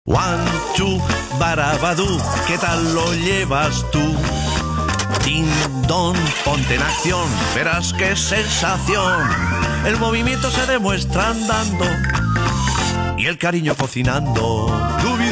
One, two, barabadú, ¿qué tal lo llevas tú? Ding dong, ponte en acción, verás qué sensación. El movimiento se demuestra andando y el cariño cocinando.